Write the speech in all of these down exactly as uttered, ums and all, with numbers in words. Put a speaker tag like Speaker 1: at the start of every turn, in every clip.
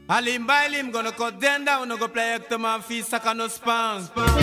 Speaker 1: Alim Bailim gonna cut them down, no go play up to my feet, suck on no span.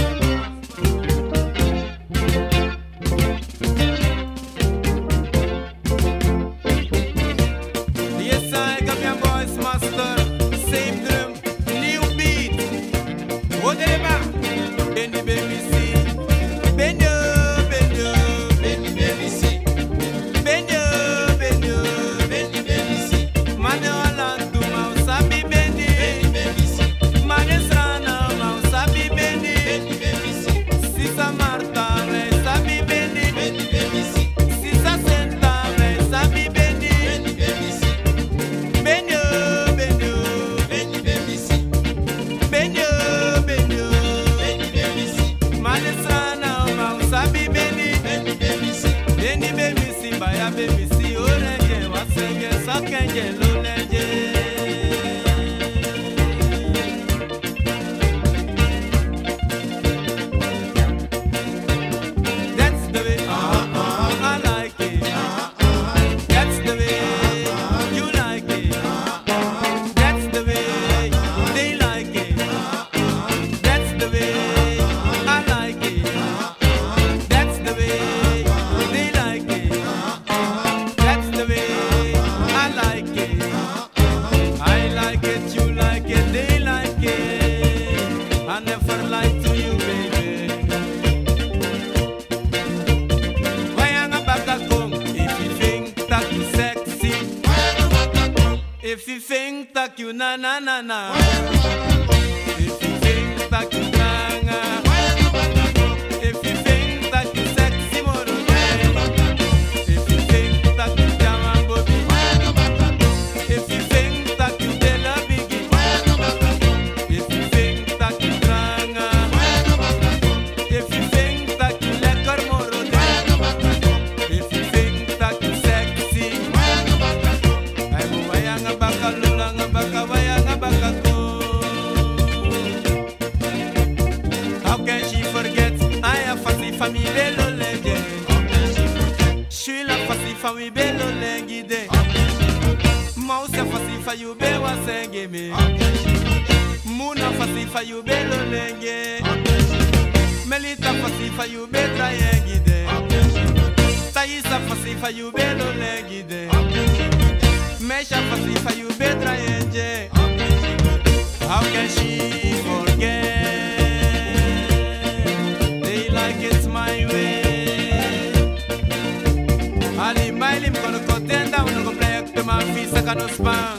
Speaker 1: Yes, I got my voice master, same drum, new beat. What the back? Benny baby see, Benny, Benny, Benny baby see, Benny, Benny, Benny baby see. Man all on to mouse happy Benny, Benny baby see. Man is run out mouse happy Benny, Benny baby see. Sisa Marta mouse happy Benny, Benny baby see. Sisa Senta mouse happy Benny, Benny baby see. Benny, Benny, Benny baby see. Benny, Benny, Benny baby see. Man is run out mouse happy Benny, Benny baby see. Benny baby see, baya baby see. Orange, wasenge, sakenge, lulenje. That's the way I like it. That's the way you like it. That's the way they like it. That's the way I like it. That's the way they like it. That's the way I like it. I like it, you like it, they like it. I never lied to you, baby. Wayanga baka kong, if you think that you sexy, if you think that you na na na na, if you think that you ganga, if you think that you sexy moro, if you think that you jama bobi, if you think that you dela bigi, if you think that you ganga, if you think that you lekar moro, if you think that you sexy, ay mo wayanga baka lulanga baka wayanga baka ko. How can she forget? I have fasi famille bello lenge. Je suis la fasi famille bello lengide. Mouse fasi fa you be wa senge me. Muna fasi fa you bello lenge. Melita fasi fa you be trayengide. Taisa fasi fa you bello lengide. Mesha fasi fa you be trayenge. How can she forget? They like it my way. Alim Bailim gonna cut them down, no go play up to my feet, suck on no span.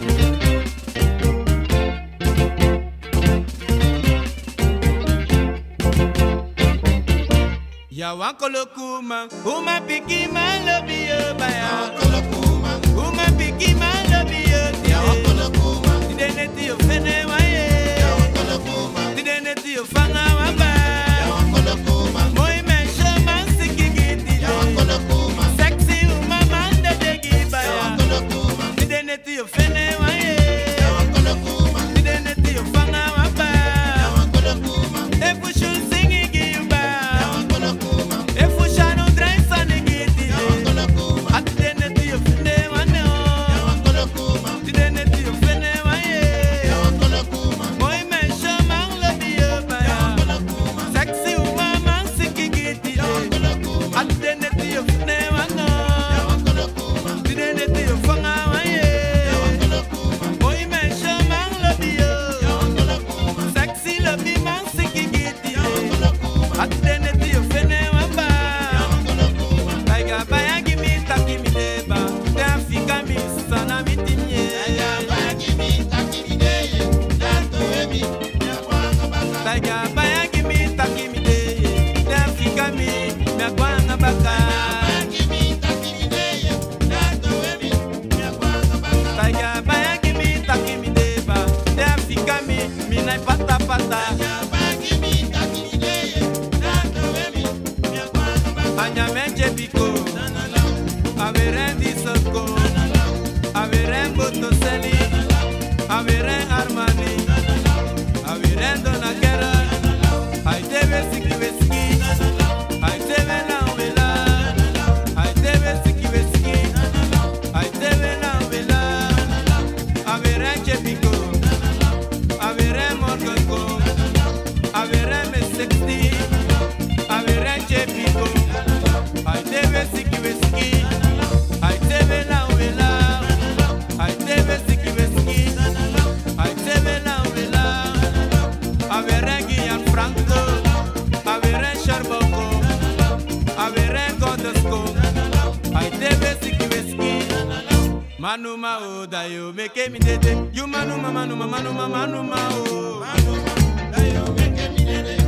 Speaker 1: Ya wankolo kuma, uma piki man love you, baya. Uma piki man love you, ya wankolo kuma. Didn't it you fene waye? Ya wankolo kuma. Didn't you fanga waba? Ya wankolo kuma. Moi mesha man sikigiti. Ya wankolo kuma. Sexy uma man de degi baya. Ya wankolo kuma. Didn't you fene waye? Ya wankolo kuma. Didn't you fanga waba? Ya wankolo kuma. If we should sing it you ba. Ya wankolo kuma. If we shall not drive sanigiti. Ya wankolo kuma. At didn't you fene wane o. Ya wankolo kuma. Didn't you fene waye? Ya wankolo kuma. Moi mesha man love you ba. Ya wankolo kuma. Sexy uma man sikigiti. Ya wankolo kuma. At didn't you fene wane o. Ya wankolo kuma. Didn't you fanga waye? Ya wankolo kuma. Moi mesha man love you. Ya wankolo kuma. Sexy love me man sikigiti. Ya wankolo kuma. At didn't you fene wamba. Ya wankolo kuma. Taiga baya give me taki mi deba. Te Africa mi sana mi tinye. Taiga baya give me taki mi deye. Dato emi. Ya kwanga baka. Taiga baya give me taki mi deye. Te Africa mi ya kwanga baka. Taiga baya give me taki mi deba. Te Africa mi mi na pata pata. Anya menje biko. Averen disoko. Averen botoseli. Averen Armani. Averen Donakera. Franco, avere Charbonco, avere Godesco, I deve Sikiweski, Manuma o Dayo, make me dede, you Manuma, Manuma, Manuma, Manuma o. Dayo, make me dede.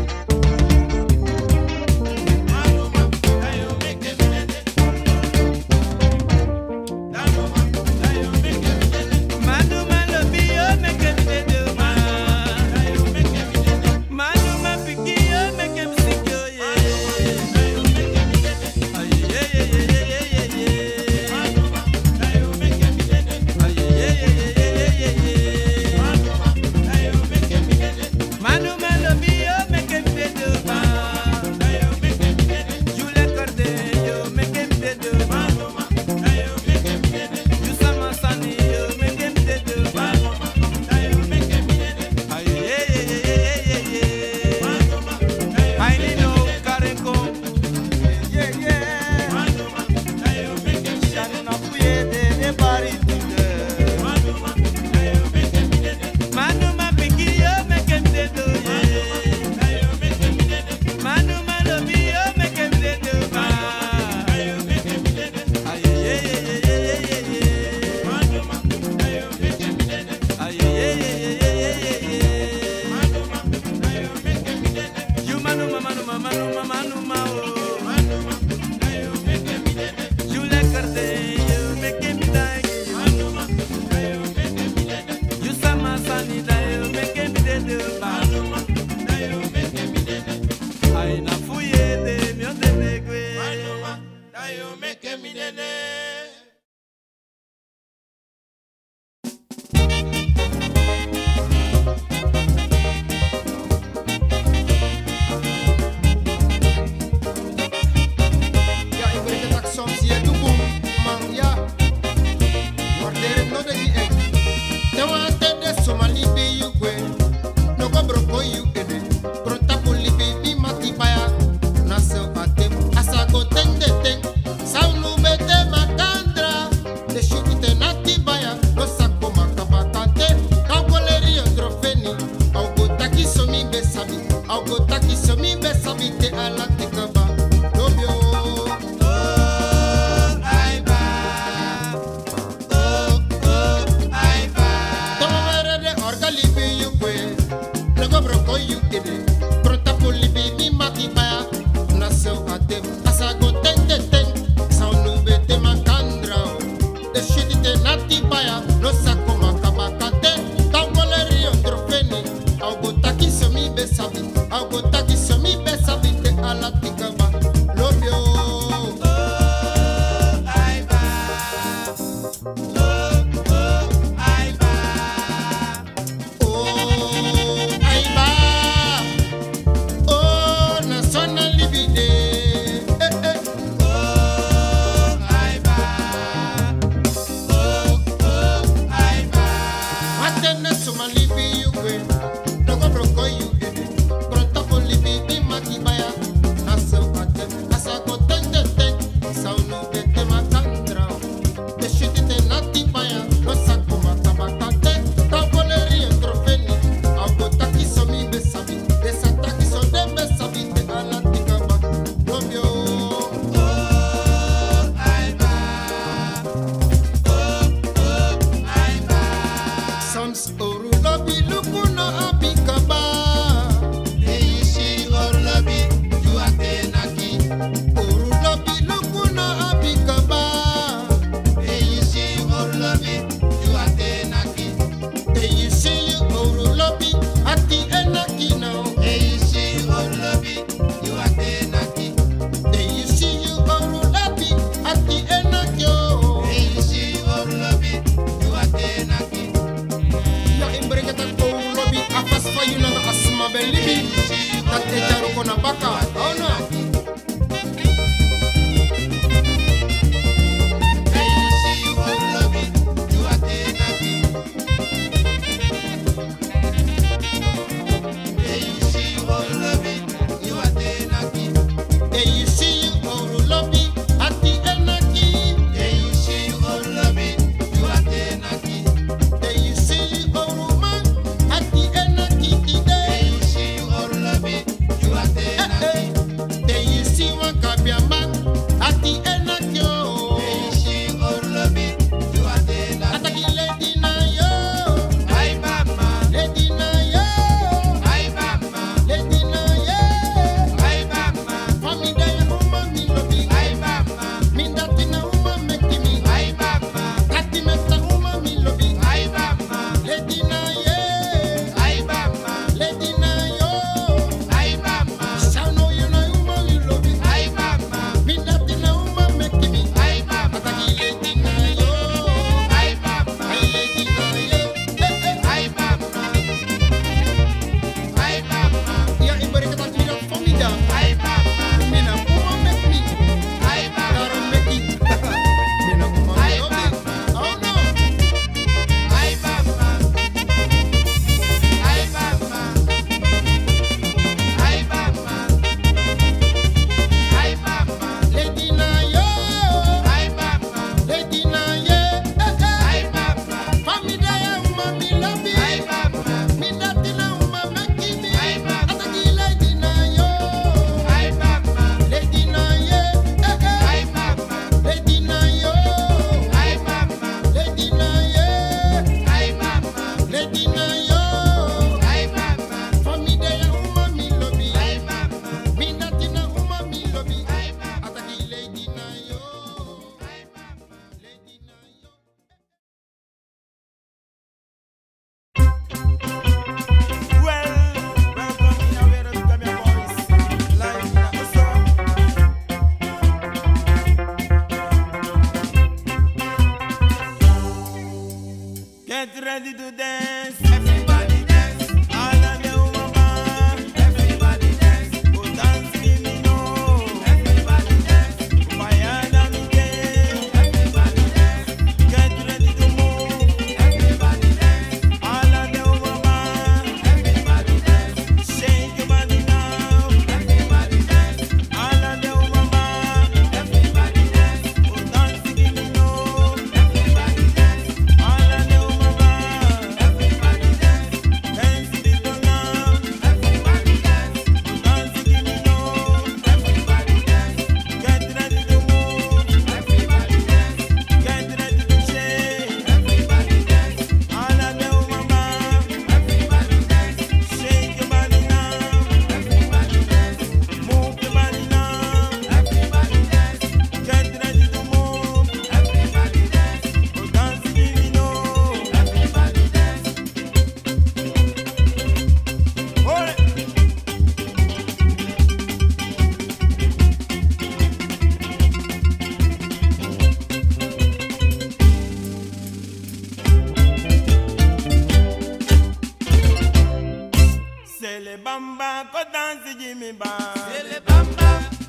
Speaker 1: danse Jimmy Bam. C'est le bamba.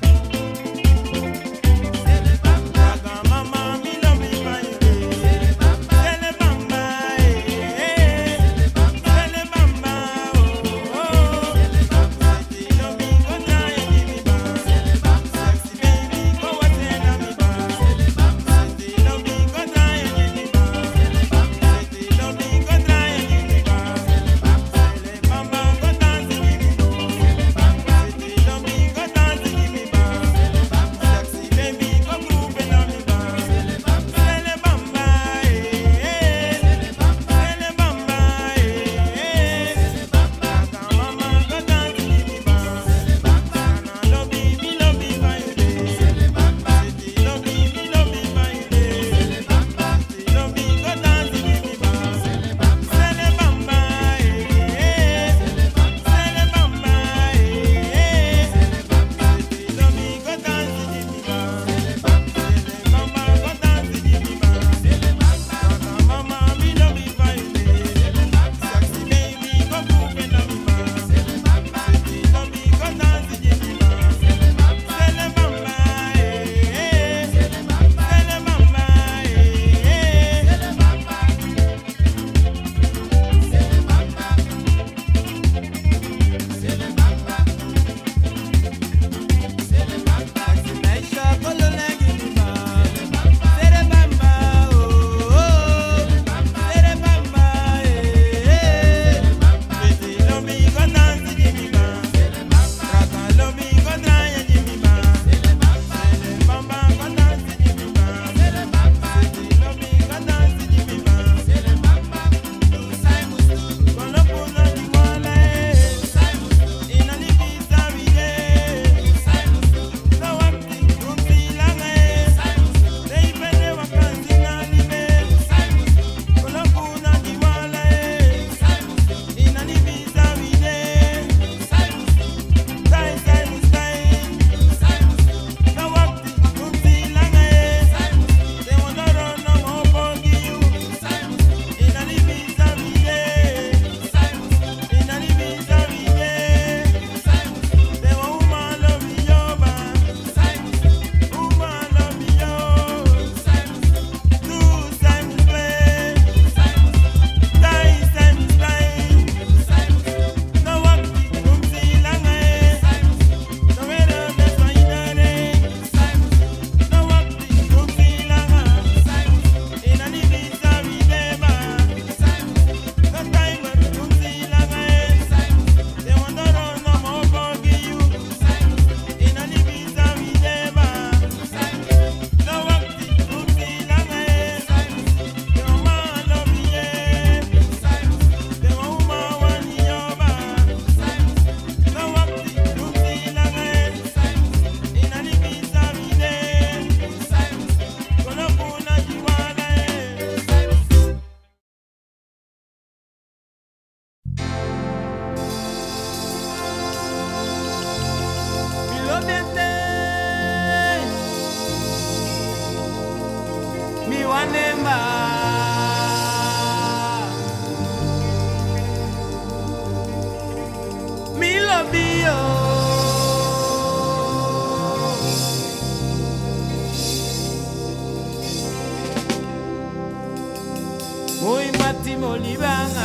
Speaker 2: Muy matimo libanga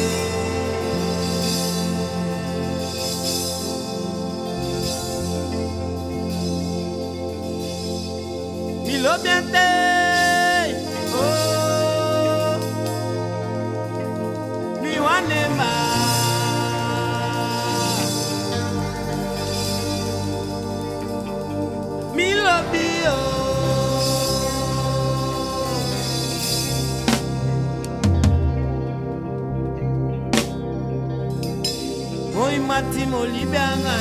Speaker 2: mi lo piante oh mi wanemba mi lo bio Muy matimo libanga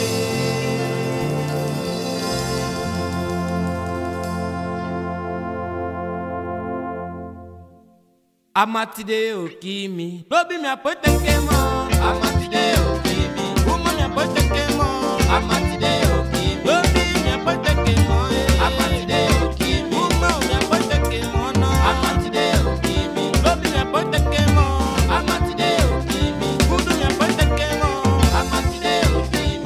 Speaker 2: Amatide okimi Lobi mi apote kemo Amatide okimi Uma mi apote kemo Amatide okimi Lobi mi apote kemo Amatide okimi Uma mi apote kemo no Amatide okimi Lobi mi apote kemo Amatide okimi Udu mi apote kemo Amatide okimi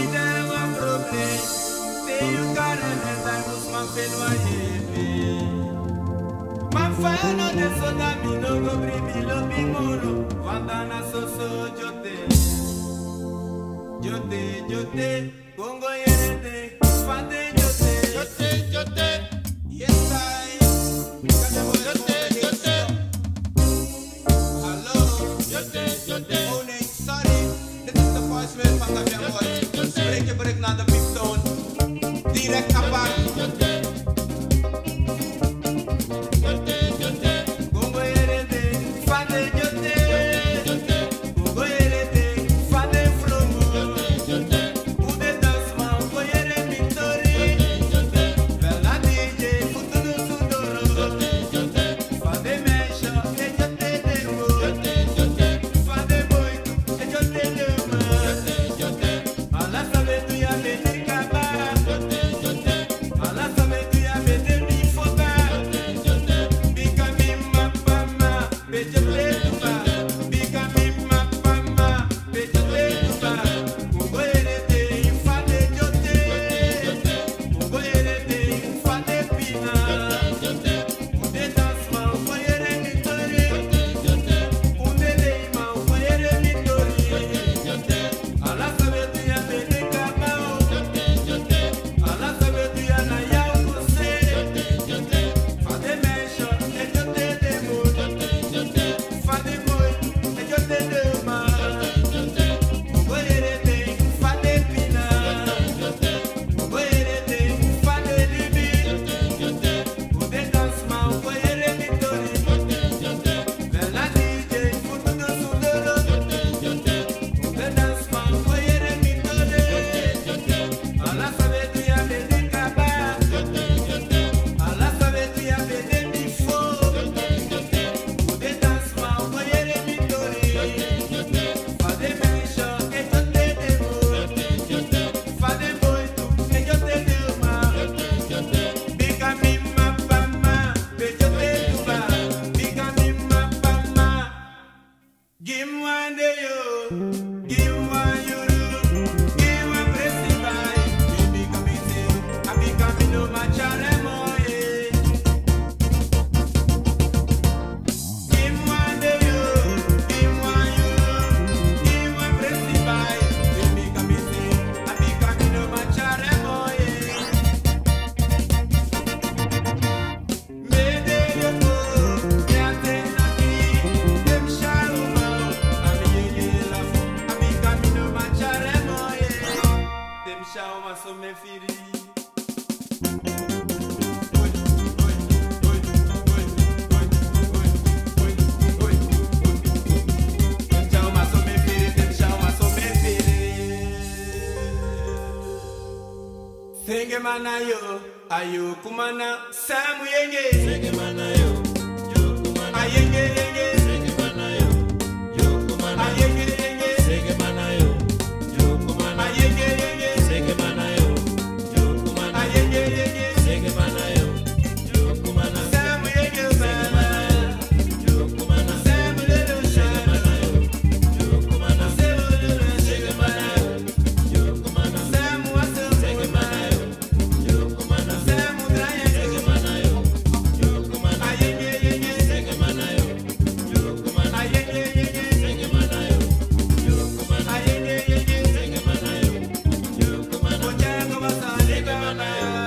Speaker 1: Senge mana yo, ayo kumana samu yenge.
Speaker 2: Senge mana yo, yo kumana.
Speaker 1: Ayenge yenge.
Speaker 2: Senge mana yo, yo kumana.
Speaker 1: Ayenge yenge.
Speaker 2: Senge mana yo, yo kumana.
Speaker 1: Ayenge yenge.
Speaker 2: Senge mana yo, yo kumana.
Speaker 1: Ayenge yenge.
Speaker 2: Senge mana yo, yo kumana.
Speaker 1: Samu yenge
Speaker 2: Senge mana yo, yo kumana.
Speaker 1: samu lelo
Speaker 2: Senge mana yo, yo kumana.
Speaker 1: samu lelo
Speaker 2: Senge mana yo, yo kumana.
Speaker 1: samu aso
Speaker 2: Senge mana yo, yo kumana.
Speaker 1: samu draya
Speaker 2: Senge mana yo, yo kumana.
Speaker 1: ayenge yenge.
Speaker 2: Senge mana yo, yo kumana.
Speaker 1: Ayenge yenge.
Speaker 2: Senge mana yo, yo kumana.
Speaker 1: Ayenge yenge.
Speaker 2: Senge mana yo, yo kumana.
Speaker 1: Mochengo basale bana.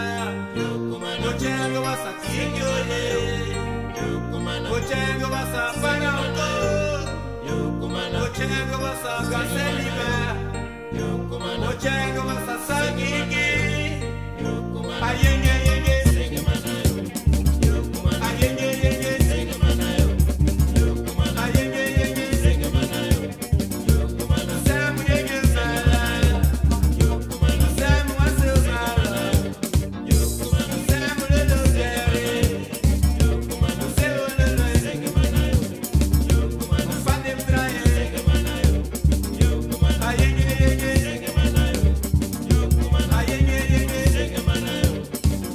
Speaker 2: Yo kumana.
Speaker 1: Mochengo basakingyo ye.
Speaker 2: Yo kumana.
Speaker 1: Mochengo basafana uko.
Speaker 2: Yo kumana.
Speaker 1: Mochengo basakaseliba.
Speaker 2: Yo kumana.
Speaker 1: Mochengo basasangiki.
Speaker 2: Yo kumana.
Speaker 1: Ayenge yenge.
Speaker 2: Senge mana yo, yo kumana.
Speaker 1: Ayenge yenge.
Speaker 2: Senge mana yo, yo kumana.
Speaker 1: Ayenge yenge.
Speaker 2: Senge mana yo, yo kumana.
Speaker 1: Samu yenge sala.
Speaker 2: Yo kumana.
Speaker 1: Samu aso sala.
Speaker 2: Yo kumana.
Speaker 1: Samu lelo zere.
Speaker 2: Yo kumana.
Speaker 1: Seo lelo
Speaker 2: Senge mana yo, yo kumana.
Speaker 1: fandem draye.
Speaker 2: Senge mana yo, yo kumana.
Speaker 1: Ayenge yenge.
Speaker 2: Senge mana yo, yo kumana.
Speaker 1: Ayenge yenge.
Speaker 2: Senge mana yo,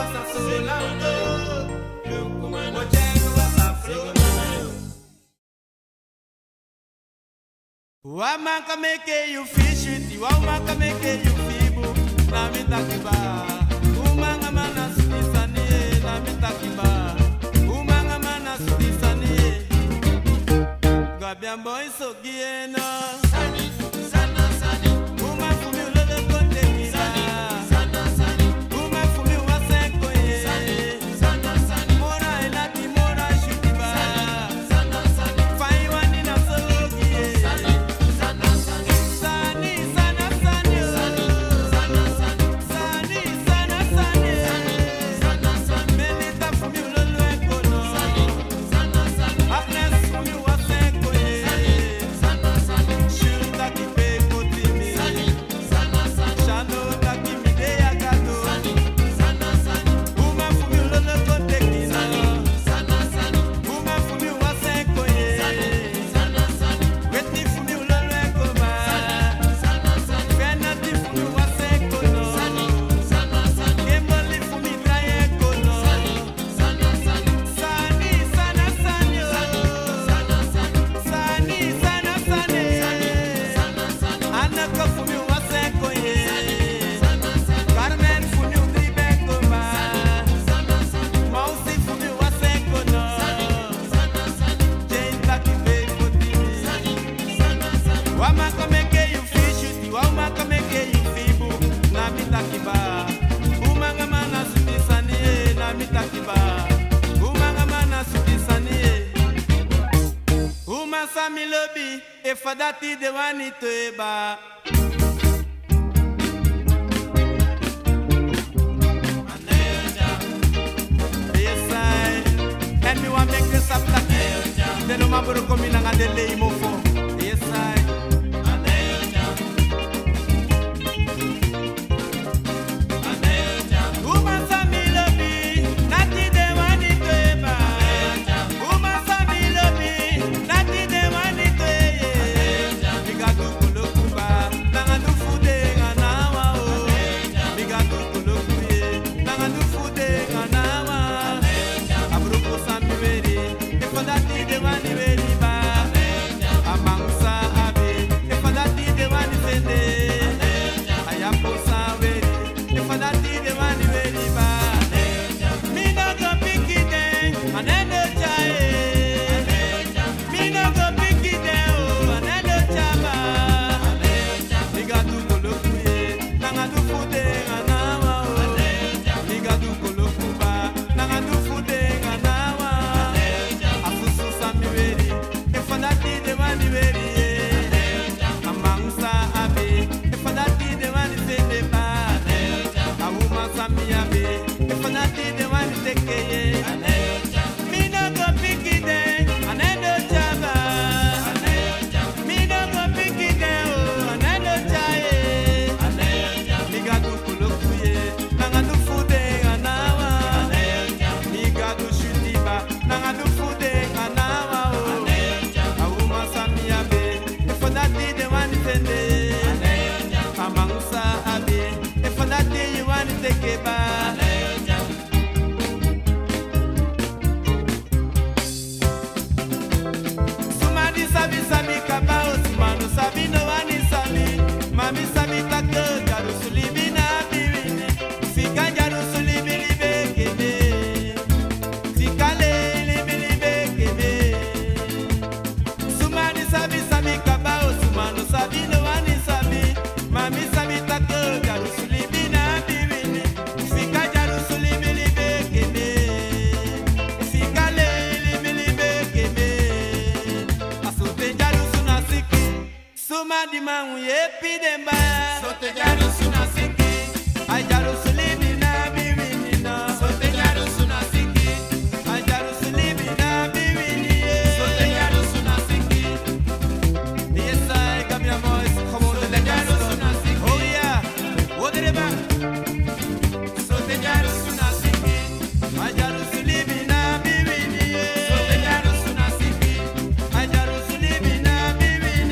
Speaker 1: Wama kameke you fish it, wama kameke you fibu, na mitakiba. Umanga mana sutisani, na mitakiba. Umanga mana sutisani. Gabian boy so giena. Sani, sana sani. Uma fumi ulolo konte kina. Sana sani. Uma fumi waseko ye. Sani, sana sani. Mora elati mora shutiba. Sana sani. Fai wani na sologi ye. Sani. Sami lobi, e fadati de wani toeba. Yes I, and me want make this up like they no maburu komi na ngadele imofo. Yes I.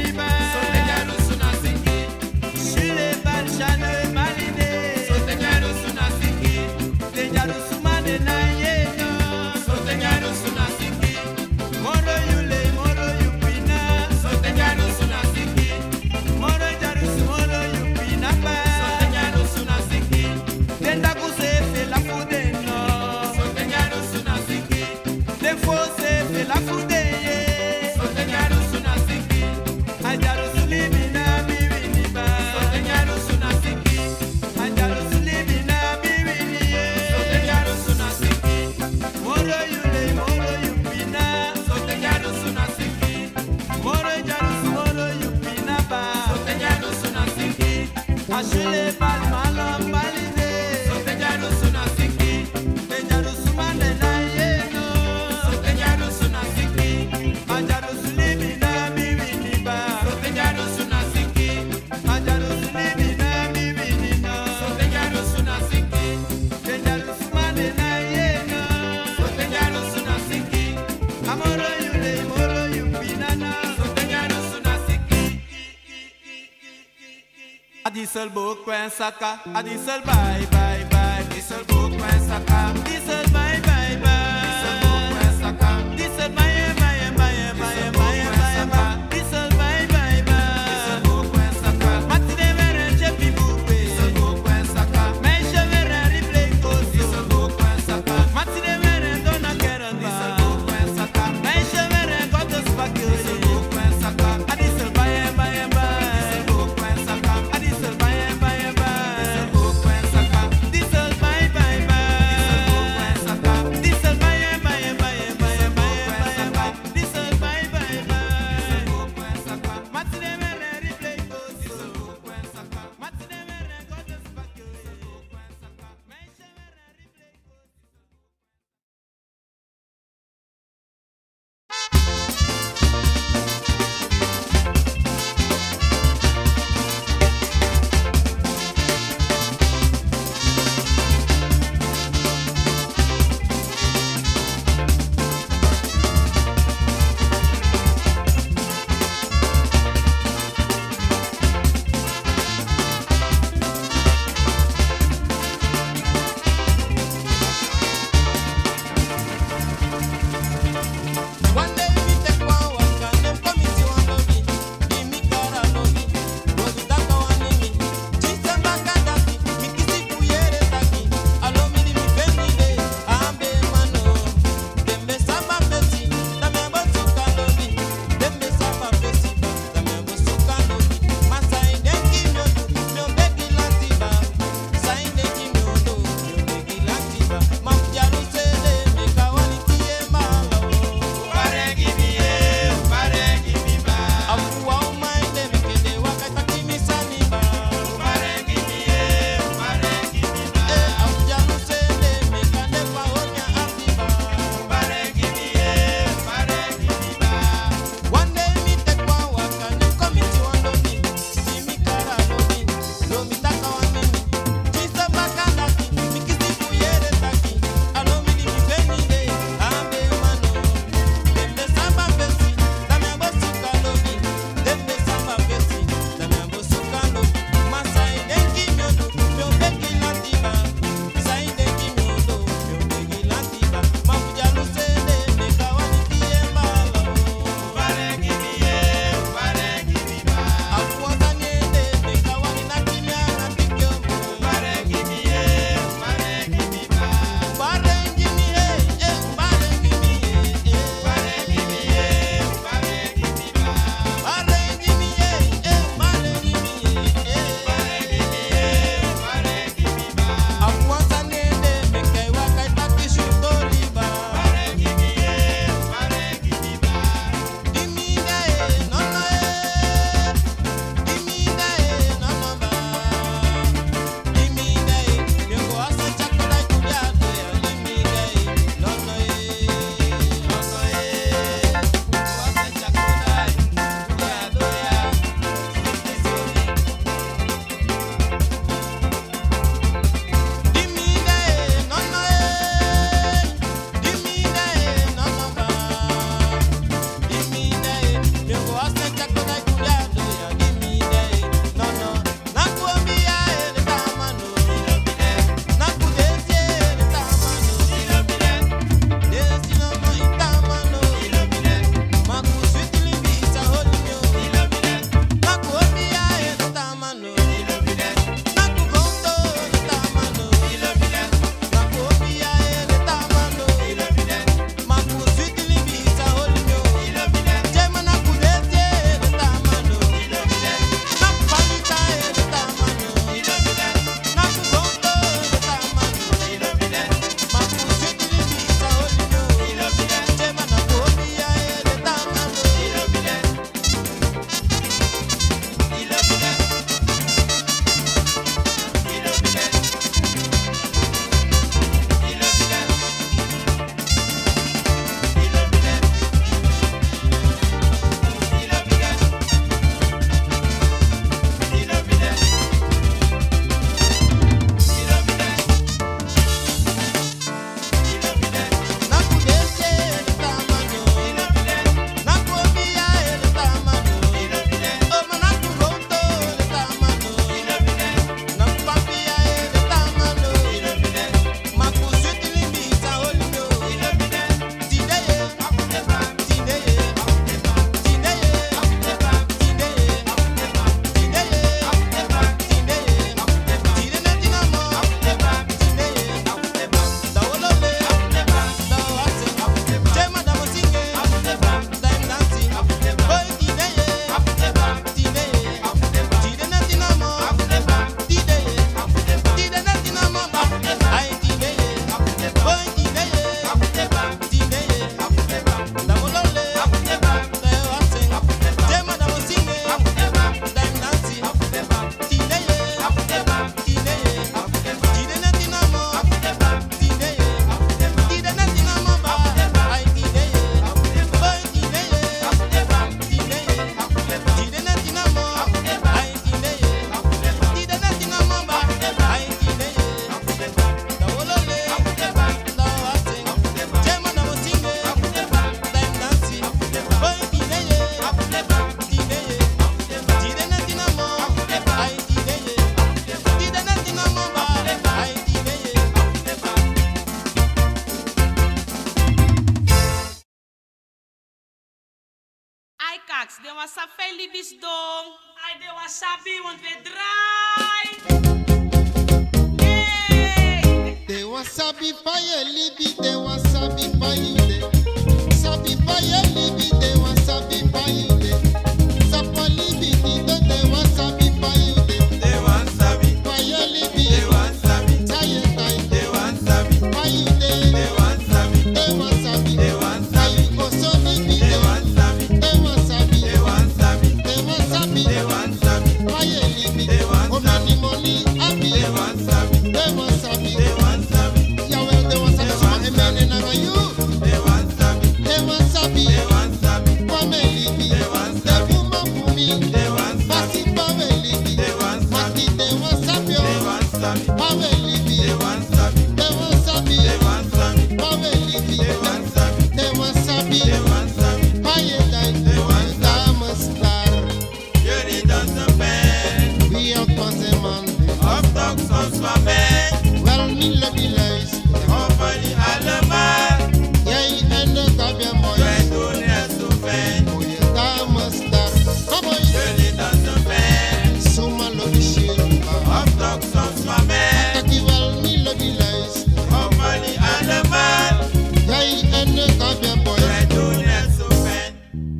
Speaker 2: Chane maline, so te quiero
Speaker 1: Ashele balmalam balide. Sotejaru sunasiki. Tejaru sumane na yeno. Sotejaru sunasiki. Ajaru sulimi na bibiniba. Sotejaru sunasiki. Ajaru sulimi na bibinina. Sotejaru sunasiki. Tejaru sumane na yeno. Sotejaru sunasiki. Amoro yule moro yumpinana. Sotejaru sunasiki. Adisel bokwen saka, adisel bye bye bye, adisel bokwen saka, adisel bye bye bye, adisel bokwen saka, adisel bye bye bye bye bye bye, adisel bye bye bye, adisel bokwen saka, mati de vere chepi bupe, adisel bokwen saka, meishe vere replay koso, adisel bokwen saka, mati de vere dona keranda, adisel bokwen saka, meishe vere gotos bakyo, adisel bokwen saka, adisel bye bye bye, adisel bokwen saka, adisel bye bye bye, adisel bokwen saka, adisel bye bye bye, adisel
Speaker 3: Max, they was a fairly bis dong.
Speaker 4: I they was sabi want we dry.
Speaker 3: Hey!
Speaker 5: They was sabi fire libi, they was sabi fire. Sabi fire libi, they was sabi fire. Sapa libi, they was sabi fire.
Speaker 1: They want sabi.
Speaker 5: Fire libi,
Speaker 1: They want sabi.
Speaker 5: tire time.
Speaker 1: They want sabi.
Speaker 5: Fire
Speaker 1: They
Speaker 5: day,
Speaker 1: want sabi.
Speaker 5: they was sabi.
Speaker 1: They want sabi.
Speaker 5: Fire also libi,
Speaker 1: They want sabi.
Speaker 5: they was sabi.
Speaker 1: They want sabi.
Speaker 5: They was sabi.
Speaker 1: They want sabi.
Speaker 5: Fire libi,
Speaker 1: They want
Speaker 5: oh many money happy.
Speaker 1: They want sabi.
Speaker 5: They was sabi.
Speaker 1: They want sabi.
Speaker 5: Yahweh, they was sabi. So a man in a you.
Speaker 1: They want sabi.
Speaker 5: They was sabi.
Speaker 1: They want sabi.
Speaker 5: Family libi,
Speaker 1: They want
Speaker 5: the
Speaker 1: sabi.
Speaker 5: woman for me.
Speaker 1: They want sabi.
Speaker 5: Masi family libi,
Speaker 1: They want sabi.
Speaker 5: Maki they was sabi.
Speaker 1: They want sabi.
Speaker 5: Family libi,
Speaker 1: They want sabi.
Speaker 5: they was sabi.
Speaker 1: They want sabi.
Speaker 5: Family libi,
Speaker 1: They want sabi.
Speaker 5: they was sabi.
Speaker 1: They want sabi.
Speaker 5: Fire time,
Speaker 1: They want
Speaker 5: diamond star.
Speaker 1: You need us to bed.
Speaker 5: We are passing man.
Speaker 1: Of dogs on Swabed.
Speaker 5: Well, me love you lies.
Speaker 1: Hopefully, Alama.
Speaker 5: Yay, and the Gabian boy.
Speaker 1: Where do they so bad?
Speaker 5: Oh, yeah, diamond star. Come on,
Speaker 1: You need us to bed.
Speaker 5: Suma love you shit.
Speaker 1: Of dogs on Swabed.
Speaker 5: Taki well, me love you lies.
Speaker 1: Hopefully, Alama.
Speaker 5: Yay, and the Gabian boy.
Speaker 1: Where do they so bad?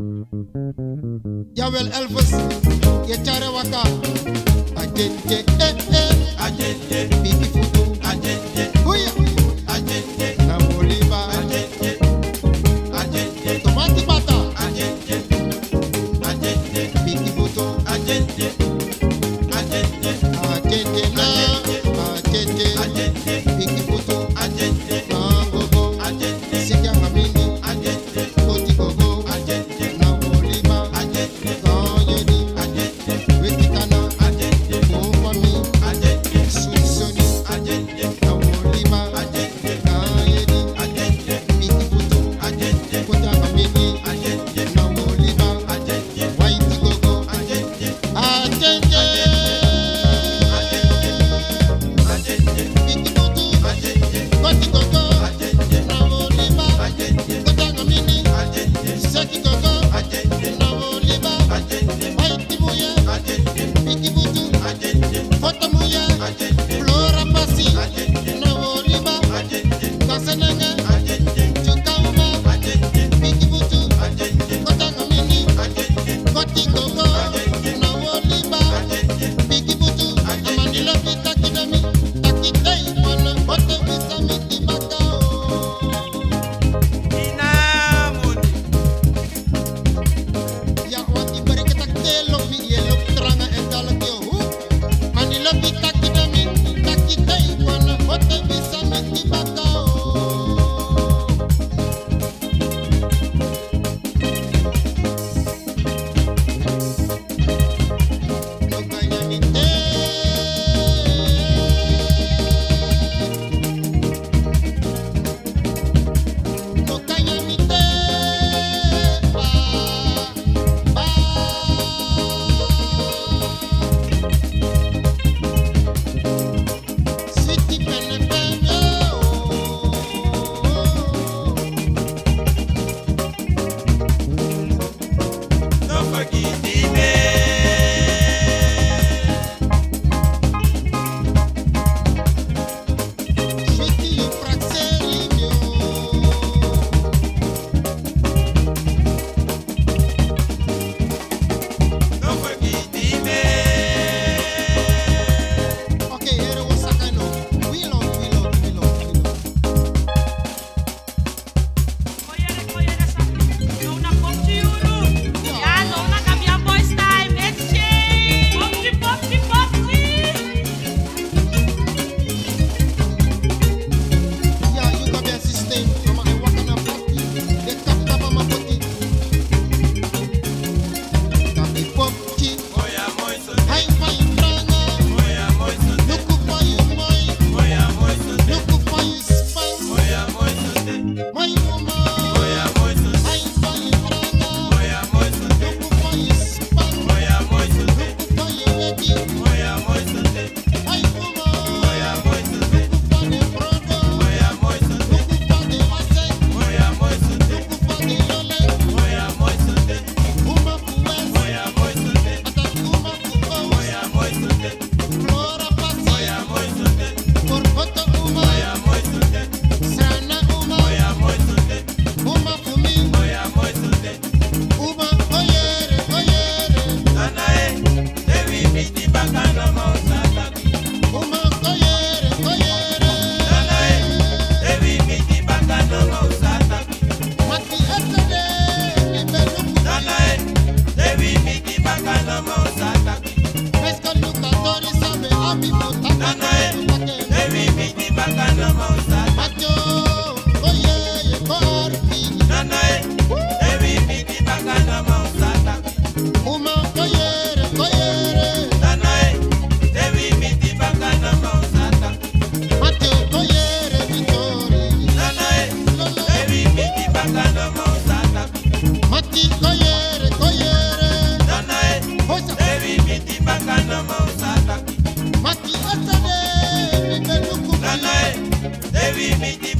Speaker 5: Yawel Elvis, ye chare waka. Ajente, eh eh,
Speaker 1: Agente,
Speaker 5: bigi futu.
Speaker 1: agente,
Speaker 5: Huya,
Speaker 1: agente,
Speaker 5: na moliba.
Speaker 1: agente, agente,
Speaker 5: Tomati bata,
Speaker 1: agente, agente,
Speaker 5: bigi futu.
Speaker 1: agente, agente,
Speaker 5: Ajente na, ajente,
Speaker 1: agente,
Speaker 5: bigi futu.
Speaker 1: agente,
Speaker 5: Mangogo,
Speaker 1: agente,
Speaker 5: sikia ngamini,
Speaker 1: agente,
Speaker 5: koti gogo.
Speaker 1: agente,
Speaker 5: Na moliba,
Speaker 1: agente,
Speaker 5: kanyeni,
Speaker 1: agente,
Speaker 5: wetikana,
Speaker 1: agente,
Speaker 5: kumfami,
Speaker 1: agente,
Speaker 5: susoni.
Speaker 1: agente,
Speaker 5: Na moliba,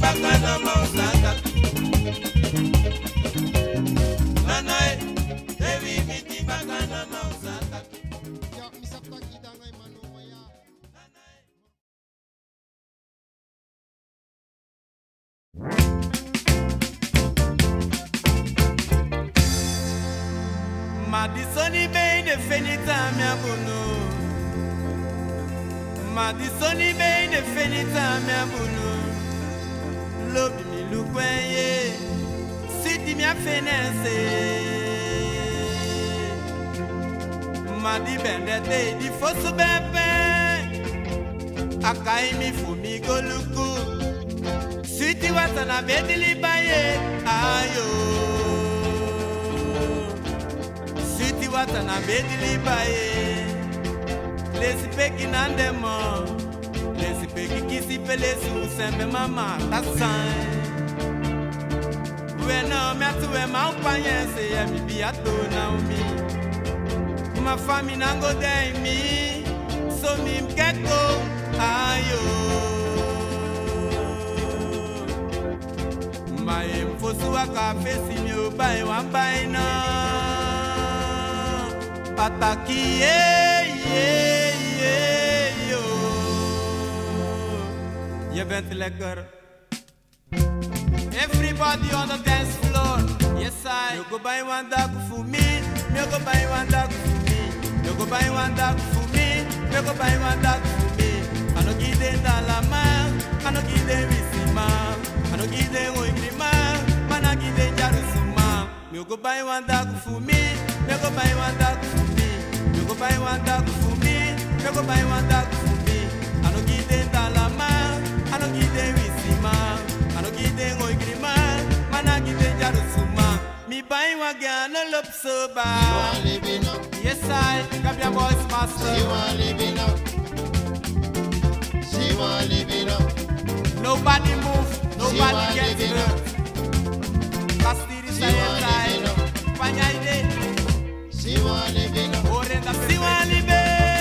Speaker 1: bakana mausaka. Nana e, ewi miti bakana mausaka.
Speaker 5: Ya misapta kidanga imanu ya.
Speaker 2: Madisoni be de fenita mi abunu. Madisoni be de fenita mi abunu. Lobi mi lukwenye, siti mi afenese. Madi bendete di fosu bebe, akai mi fumi goluku. Siti watana bedili baye, ayo. Siti watana bedili baye. Lesi peki nandemo, lesi peki kisi pelesi usembe mama tasan. Wena mi atuwe maupanye se ya mi biato na umi. Ma fami nango dey mi, so mi mkeko ayo. Ma emfosu waka fesi mi obaye wambaye na. Pataki ye ye ye yo. Je bent lekker. Everybody on the dance floor. Yes I. You go buy one dog for me. You go buy one dog for me. You go buy one dog for me. You go buy one dog for me. I no give them dollar man. I no give them visima. I no give them oigrima. Man I give them jarusuma. You go buy one dog for me. You go buy one dog for me. You go buy one dog for me. You go buy one dog for me. I no give them dollar man. I no give them visima. I no give them oigrima. Man I give them jarusuma. Me buy one girl no love so bad.
Speaker 5: You are living up.
Speaker 2: Yes I, grab your boys master.
Speaker 5: She want living up. She want living up.
Speaker 2: Nobody move, nobody
Speaker 5: want
Speaker 2: gets
Speaker 5: living
Speaker 2: hurt. Castiri
Speaker 5: She want
Speaker 2: sayensai,
Speaker 5: living up.
Speaker 2: panyaide,
Speaker 5: She want living up.
Speaker 2: orenda siwalibe,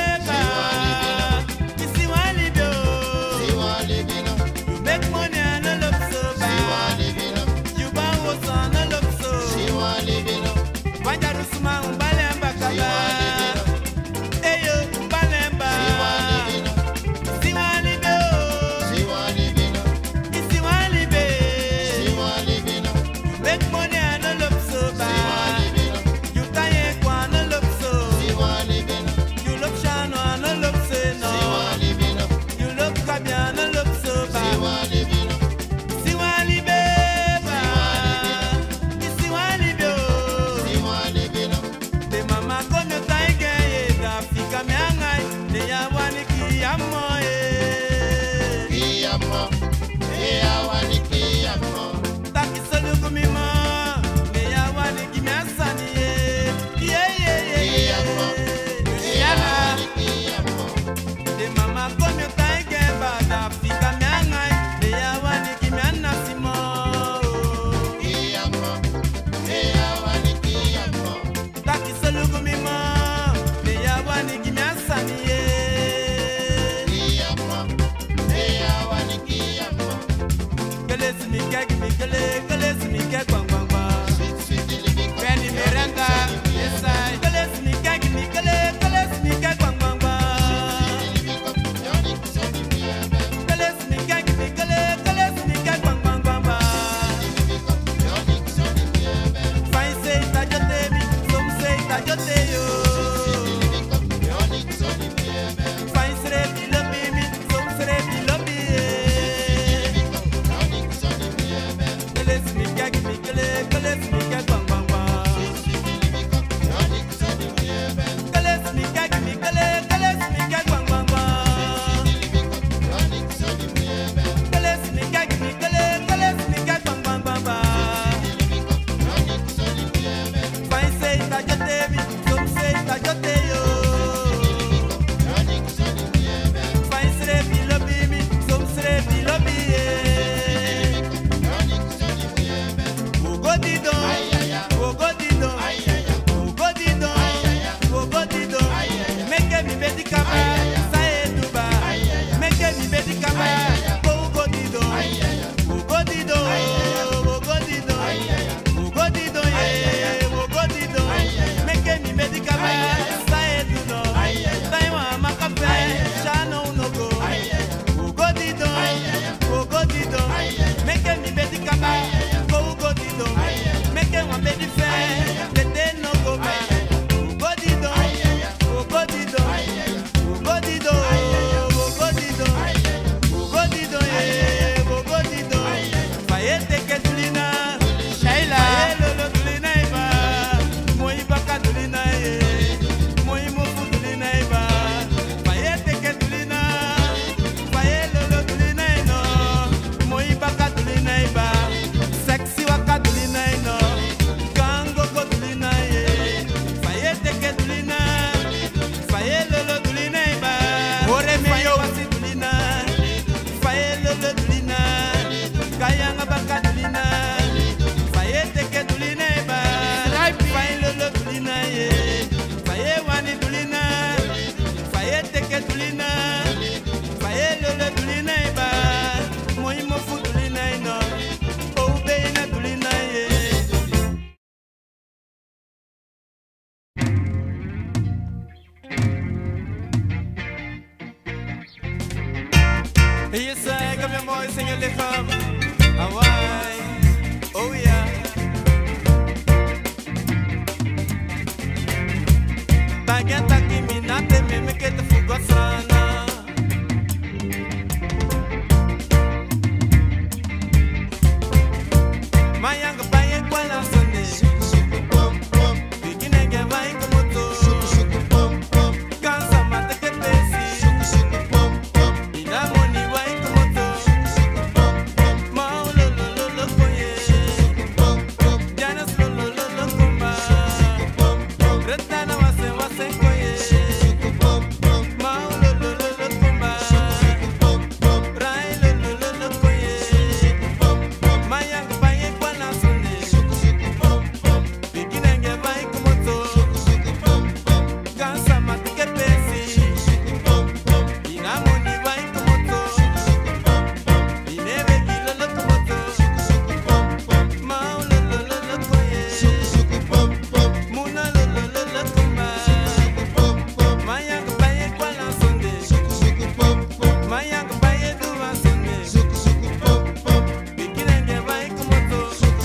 Speaker 2: siwalibe.
Speaker 5: She want living up.
Speaker 2: You make money and no look so
Speaker 5: She want
Speaker 2: bad.
Speaker 5: living up.
Speaker 2: You buy what's on no look so.
Speaker 5: She want living up.
Speaker 2: Panjarusuma umbalemba
Speaker 5: She want
Speaker 2: kaba.
Speaker 5: living up.
Speaker 2: Eyo umbalemba.
Speaker 5: She want living up.
Speaker 2: Siwalibe,
Speaker 5: She want living up.
Speaker 2: siwalibe.
Speaker 5: She
Speaker 2: sing a liquor. Hawaii, oh yeah. Tagia taki minate me me ke te fugo sana. Mayanga baye kwa la sonde. Bikine ge vai como to. Kansa mate ke pesi. Ina moni vai como to. Mau lo lo lo lo koye. Janas lo lo lo lo kumba. Retana wase wase koye. Mau lo lo lo lo kumba. Rai lo lo lo lo koye. Mayanga baye kwa la sonde. Bikine ge vai como to. Kansa mate ke pesi. Ina moni vai como to. Inebe kilo lo como to. Mau lo lo lo lo koye. Muna lo lo lo lo kumba. Mayanga baye kwa la sonde. Mayanga baye duwa sonde. Bikine ge vai como to.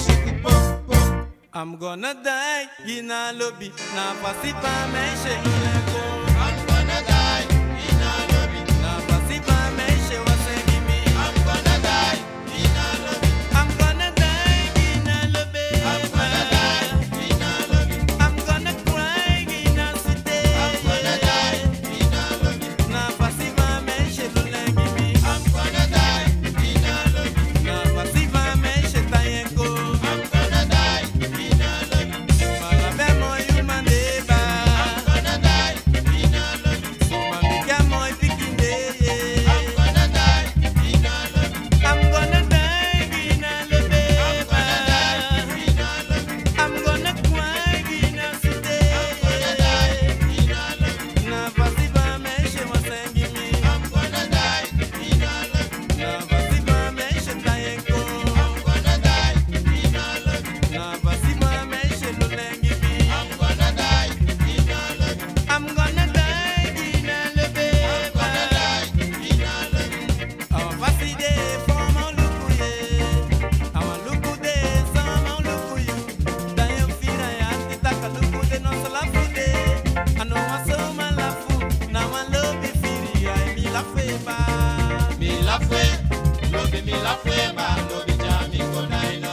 Speaker 2: I'm gonna die in a lobby. Na pasi pa me she ileko. I'm gonna die in a lobby. Na pasi pa me she wase gimi. I'm gonna die in a lobby. I'm gonna die in a lobby. I'm gonna die in a lobby. I'm gonna cry in a city. I'm gonna die in a lobby. Na pasi pa me she lule gimi. I'm gonna die in a lobby. Na pasi pa me she tayeko. I'm gonna die in a lobby. Malabe mo human deba. I'm gonna die in a lobby. Sumambika mo pikinde. I'm gonna die in a lobby. I'm gonna die in a lobby. I'm gonna die in a lobby. I'm gonna cry in a city. I'm gonna die in a lobby. Na pasiba me she wasengi mi. I'm gonna die in a lobby. Na pasiba me she tayeko. I'm gonna die in a lobby. Na pasiba me she lulengi mi. I'm gonna die in a lobby. I'm gonna die in a lobby. I'm gonna die in a lobby. Our pasi de for my lukuye. Our luku de sama lukuyu. Dayo fira ya titaka luku de no salafude. Ano wasoma lafu. Na wa lobi firi ya mi la feba. Mi la fe. Lobi mi la feba. Lobi jami konaino.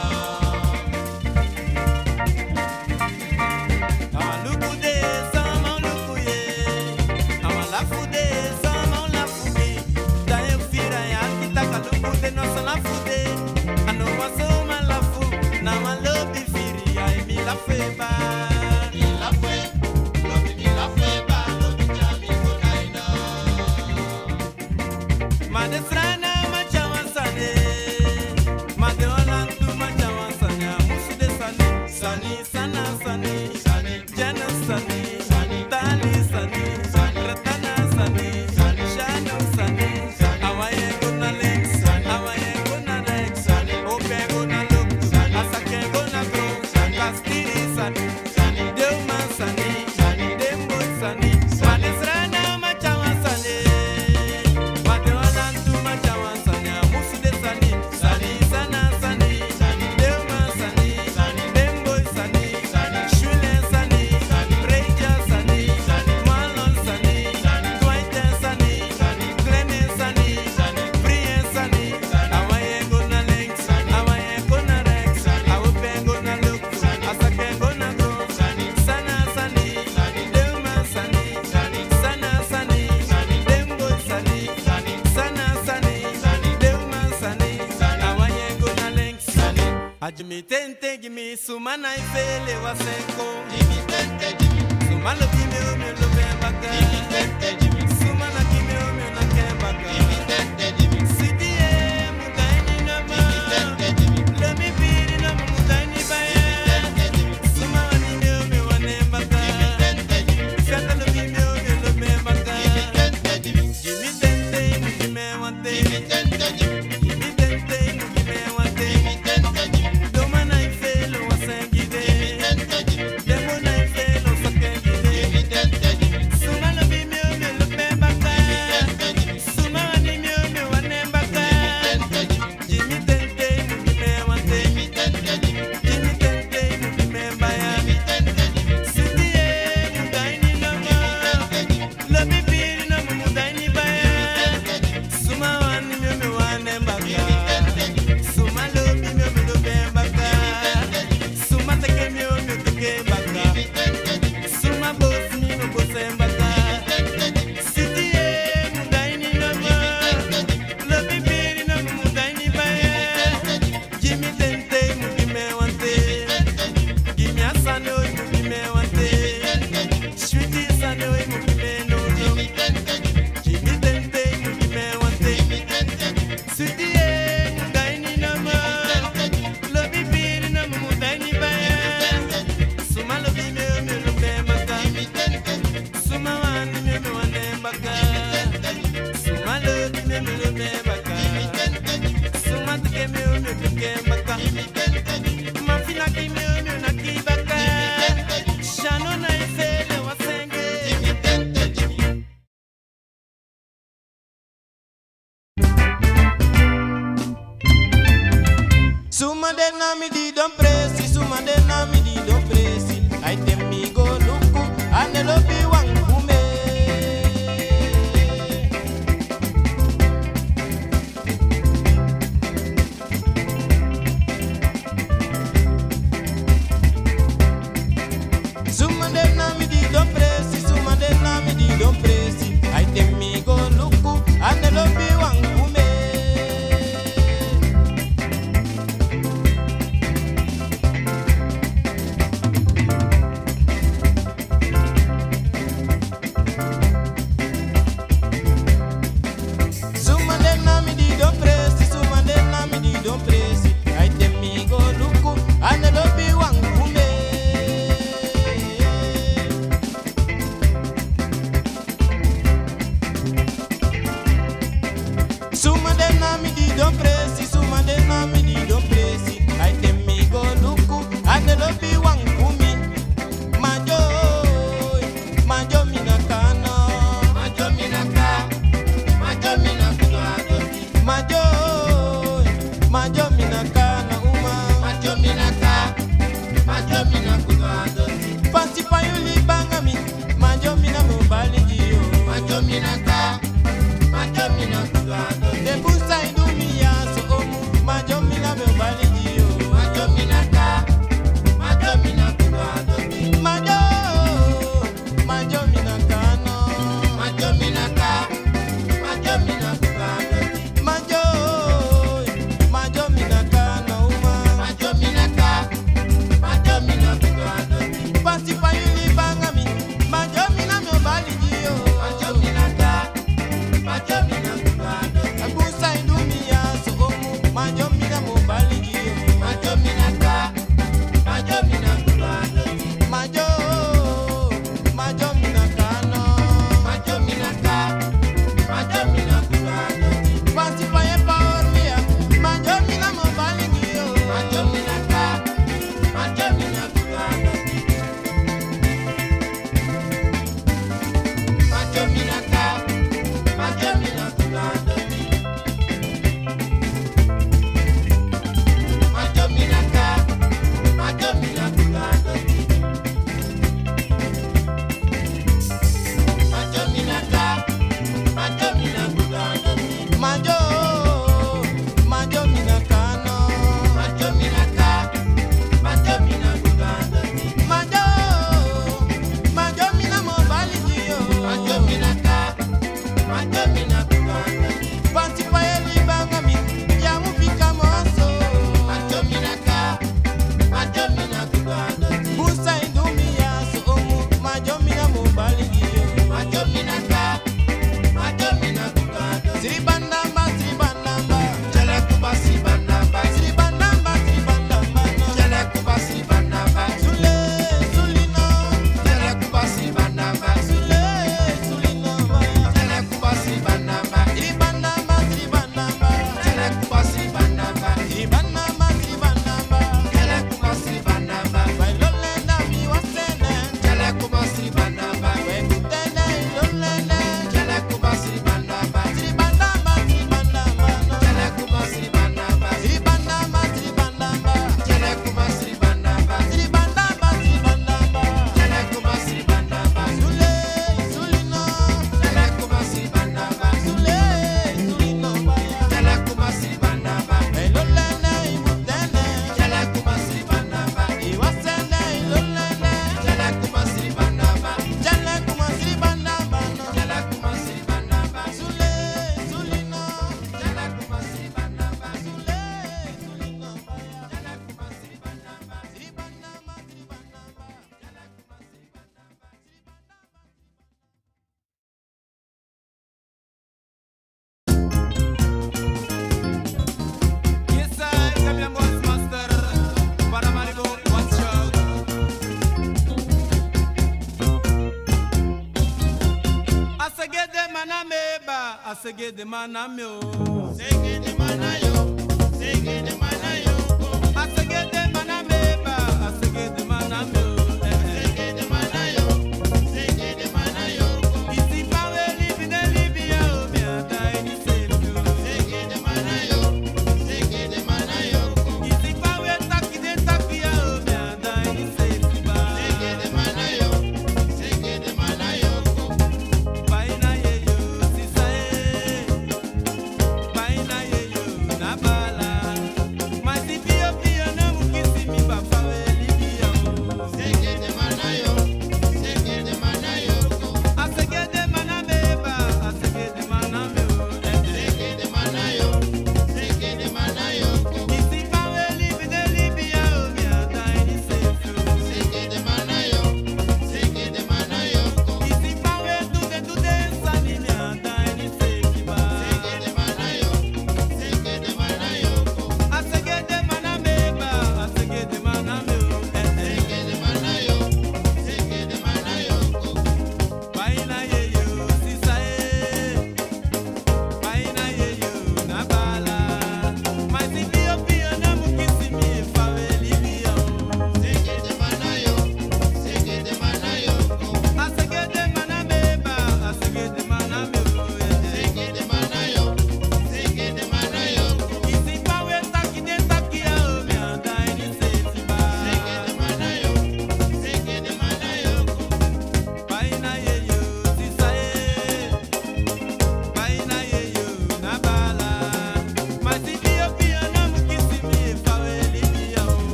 Speaker 2: Our luku de sama lukuye. Our lafu de sama lafuki. Dayo fira ya titaka luku de no salafude. Ano wasoma lafu. Na wa lobi firi ya mi la feba. Mi la fe. Lobi mi la feba. Lobi jami konaino. Madesrana machawansane. Madeolantu machawansane. Musu de sani. Sani sana sani. Sani jana sani. Sani tali sani. Sani ratana sani. Sani shano sani. Awaye gona lex. Awaye gona rex. Ope gona look. Asake gona grow. Kastiri sani. Deuma sani. Dembo sani. Madesrana machawansane. Madeolantu machawansane. Musu de sani. Sani sana sani. Deuma sani. Dembo sani. Shule sani. Reja sani. Malon sani. Twaite sani. Glene sani. Brie sani. Awaye gona lex. Awaye gona rex. Awope gona look. Asake gona go. Sana sani. Deuma sani. Sana sani. Dembo sani. Sana sani. Deuma sani. Awaye gona lex. Ajimi tente gimi sumana ifele waseko. Sumalo kime ome lo bembaka. Sumana kime ome na kembaka. Sidie mugaini nama. Lemi piri nama mugaini baya. Sumana kime ome wanembaka. Fata lo kime ome lo bembaka. Jimi tente inu kime wante. Jimi tente inu kime wante. Doma na ifelo wasengide. Demo na ifelo sakengide. Sumadena mi di don presi, sumadena mi di don presi. I tem mi go luku, ane lobi wangume. Sumadena mi di don presi, sumadena mi di don presi. I tem mi go luku, ane lobi wangume.
Speaker 1: Sege de manamyo, sege de manayo, sege de manayo. Asege de manameba, asege de manamyo, sege de manayo, sege de manayo. Isi pawe libi de libia, obia dai ni sefu. Sege de manayo, sege de manayo. Isi pawe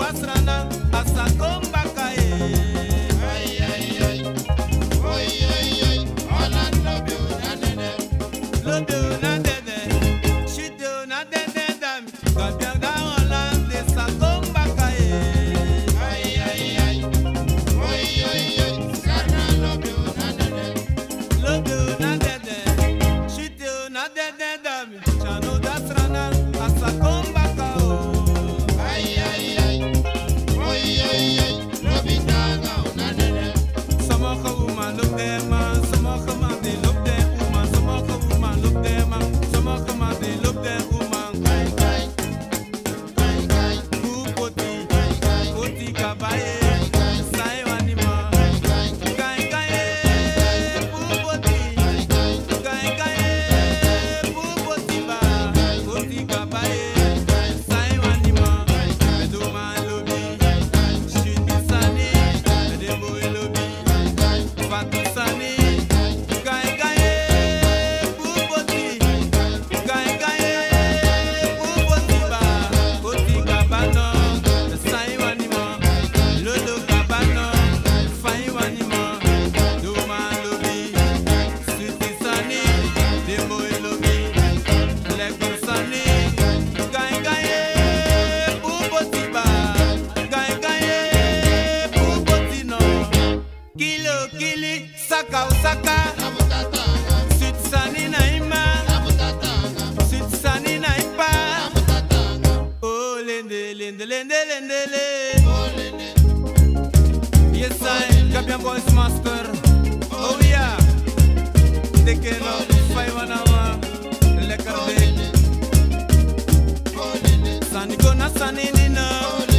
Speaker 2: dasrana asakomba kae.
Speaker 5: Ay ay ay. Oy oy oy. Holland love you na nene.
Speaker 2: Love you na dede, shoot you na dede dam. Gabian da Holland de sakomba kae.
Speaker 5: Ay ay ay. Oy oy oy. Sarna love you na nene.
Speaker 2: Love you na dede, shoot you na dede dam. Chano dasrana asakomba kao.
Speaker 5: Ay ay ay. Oy oy oy. Robita ga na nene.
Speaker 2: Sommige woman look them man, sommige man they look them woman, sommige woman look them man, sommige man they look them woman.
Speaker 5: Kai kai. Kai kai.
Speaker 2: Kupoti,
Speaker 5: Kai kai.
Speaker 2: poti kabaye,
Speaker 5: Kai kai.
Speaker 2: sai wanima.
Speaker 5: Kai kai.
Speaker 2: Kai kai, kupoti,
Speaker 5: Kai kai.
Speaker 2: kai kai, kupoti ba, poti kabaye,
Speaker 5: Kai
Speaker 2: sai wanima.
Speaker 5: kai.
Speaker 2: Meduma lobi,
Speaker 5: Kai kai.
Speaker 2: shiti sani, medemo lobi,
Speaker 5: Kai kai.
Speaker 2: fatu sani.
Speaker 5: Kai
Speaker 2: Kai kai, kupoti. Gai gai, kupoti ba, poti kabano, sai wanima, lolo kabano, fai wanima, duma lobi, suti sani, demo lobi, lego sani. Gai gai, kupoti ba, gai gai, kupoti no, kilo kili, saka usaka,
Speaker 5: Abutataga.
Speaker 2: suti sani na ima.
Speaker 5: Abutataga.
Speaker 2: Suti sani na ipa.
Speaker 5: Abutataga.
Speaker 2: Oh, lende, lende, lende, lende, le.
Speaker 5: Olene.
Speaker 2: Yes, I, Gabian Boys Master. Oh, yeah. Tekeno, five one hour. Lekker ding.
Speaker 5: Olene.
Speaker 2: Sani go na sani nina.